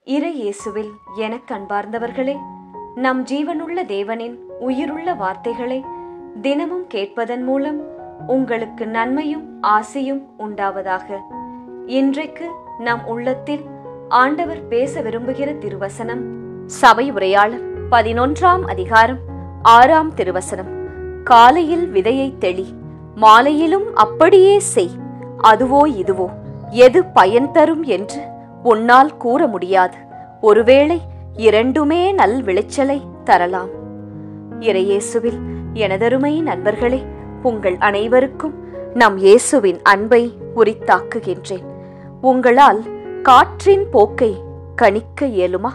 இறை இயேசுவில் எனக்கு அன்பார்ந்தவர்களே, நம் ஜீவனுள்ள தேவனின் உயிருள்ள வார்த்தைகளை தினமும் கேட்பதன் மூலம் உங்களுக்கு நன்மையும் ஆசையும் உண்டாவதாக. இன்றைக்கு நம் உள்ளத்தில் ஆண்டவர் பேச விரும்புகிற திருவசனம் சபை உரையாளர் 11ஆம் அதிகாரம் 6ஆம் திருவசனம். காலையில் விதையை தெளி, மாலையிலும் அப்படியே செய், அதுவோ இதுவோ எது பயன் தரும் என்று உன்னால் கூற முடியாது. ஒருவேளை இரண்டுமே நல் விளைச்சலை தரலாம். இறையேசுவில் எனதருமை நண்பர்களே, உங்கள் அனைவருக்கும் நம் இயேசுவின் அன்பை உரித்தாக்குகின்றேன். உங்களால் காற்றின் போக்கை கணிக்க இயலுமா?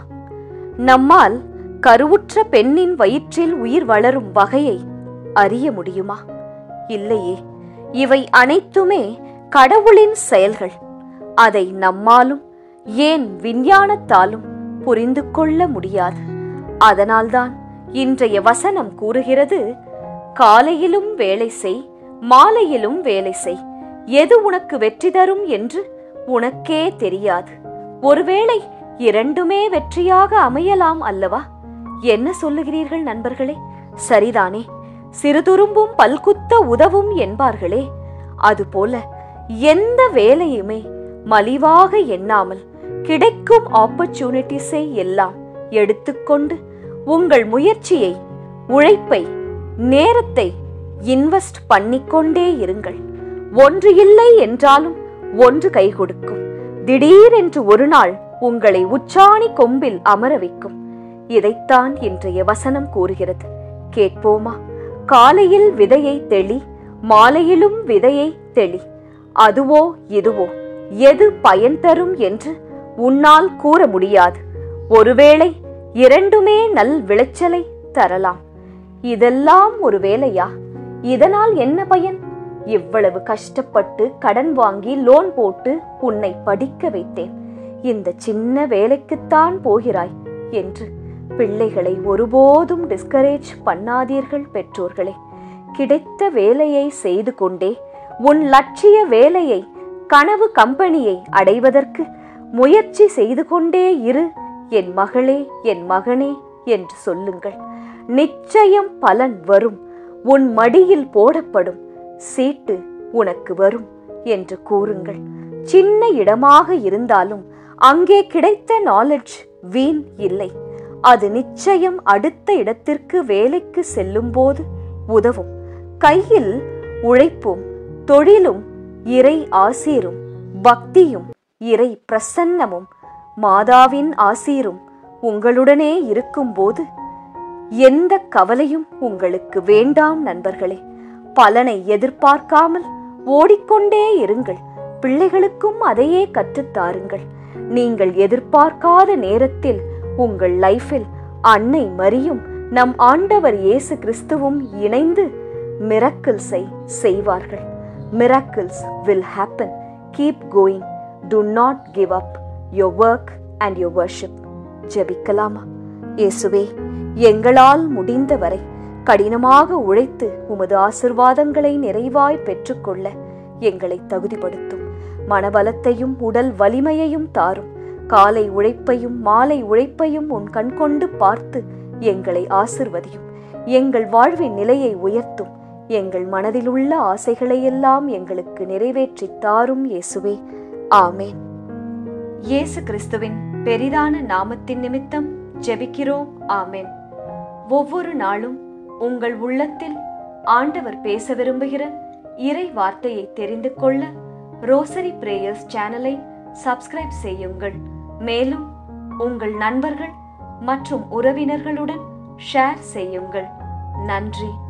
நம்மால் கருவுற்ற பெண்ணின் வயிற்றில் உயிர் வளரும் வகையை அறிய முடியுமா? இல்லையே. இவை அனைத்துமே கடவுளின் செயல்கள். அதை நம்மாலும் ஏன் விஞ்ஞானத்தாலும் புரிந்து கொள்ள முடியாது. அதனால்தான் இன்றைய வசனம் கூறுகிறது, காலையிலும் வேலை செய், மாலையிலும் வேலை செய், எது உனக்கு வெற்றி தரும் என்று உனக்கே தெரியாது. ஒருவேளை இரண்டுமே வெற்றியாக அமையலாம் அல்லவா? என்ன சொல்லுகிறீர்கள் நண்பர்களே? சரிதானே? சிறுதுரும்பும் பல்குத்த உதவும் என்பார்களே, அதுபோல எந்த வேலையுமே மலிவாக எண்ணாமல் கிடைக்கும் ஆப்பர்ச்சுனிட்டிஸை எல்லாம் எடுத்துக்கொண்டு உங்கள் முயற்சியை, உழைப்பை, நேரத்தை இன்வெஸ்ட் பண்ணிக்கொண்டே இருங்கள். ஒன்று இல்லை என்றாலும் ஒன்று கை கொடுக்கும். திடீரென்று ஒரு நாள் உங்களை உச்சாணி கொம்பில் அமர வைக்கும். இதைத்தான் இன்றைய வசனம் கூறுகிறது. கேட்போமா? காலையில் விதையை தெளி, மாலையிலும் விதையை தெளி, அதுவோ இதுவோ எது பயன் தரும் என்று உன்னால் கூற முடியாது. ஒருவேளை இரண்டுமே நல் விளைச்சலை தரலாம். இதெல்லாம் ஒரு வேலையா? இதனால் என்ன பயன்? இவ்வளவு கஷ்டப்பட்டு கடன் வாங்கி லோன் போட்டு உன்னை படிக்க வைத்தேன், இந்த சின்ன வேலைக்குத்தான் போகிறாய் என்று பிள்ளைகளை ஒருபோதும் டிஸ்கரேஜ் பண்ணாதீர்கள் பெற்றோர்களே. கிடைத்த வேலையை செய்து கொண்டே உன் லட்சிய வேலையை, கனவு கம்பெனியை அடைவதற்கு முயற்சி செய்து கொண்டே இரு என் மகளே, என் மகனே என்று சொல்லுங்கள். நிச்சயம் பலன் வரும். உன் மடியில் போடப்படும் சீட்டு உனக்கு வரும் என்று கூறுங்கள். சின்ன இடமாக இருந்தாலும் அங்கே கிடைத்த நாலேஜ் வீண் இல்லை. அது நிச்சயம் அடுத்த இடத்திற்கு வேலைக்கு செல்லும் போது உதவும். கையில் உழைப்பும் தொழிலும் இறை ஆசீரும், பக்தியும் இறை பிரசன்னமும் மாதாவின் ஆசீரும் உங்களுடனே இருக்கும்போது எந்த கவலையும் உங்களுக்கு வேண்டாம் நண்பர்களே. பலனை எதிர்பார்க்காமல் ஓடிக்கொண்டே இருங்கள். பிள்ளைகளுக்கும் அதையே கற்றுத்தாருங்கள். நீங்கள் எதிர்பார்க்காத நேரத்தில் உங்கள் லைஃபில் அன்னை மரியும் நம் ஆண்டவர் இயேசு கிறிஸ்துவும் இணைந்து மிரக்கிள்ஸை செய்வார்கள். Miracles will happen. Keep going. Do not give up your work and your worship. ஜெபிக்கலாமா? இயேசுவே, எங்களால் முடிந்தவரை கடினமாக உழைத்து உமது ஆசீர்வாதங்களை நிறைவாய் பெற்றுக்கொள்ள எங்களை தகுதிப்படுத்தும். மனபலத்தையும் உடல் வலிமையையும் தாரும். காலை உழைப்பையும் மாலை உழைப்பையும் உன் கண் கொண்டு பார்த்து எங்களை ஆசிர்வதியும். எங்கள் வாழ்வின் நிலையை உயர்த்தும். எங்கள் மனதில் உள்ள ஆசைகளை எல்லாம் எங்களுக்கு நிறைவேற்றி தாரும் இயேசுவே. ஆமேன். இயேசு கிறிஸ்துவின் பெரிதான நாமத்தின் நிமித்தம் ஜெபிக்கிறோம். ஆமேன். ஒவ்வொரு நாளும் உங்கள் உள்ளத்தில் ஆண்டவர் பேச விரும்புகிற இறை வார்த்தையை தெரிந்து கொள்ள ரோசரி பிரேயர்ஸ் சேனலை சப்ஸ்கிரைப் செய்யுங்கள். மேலும் உங்கள் நண்பர்கள் மற்றும் உறவினர்களுடன் ஷேர் செய்யுங்கள். நன்றி.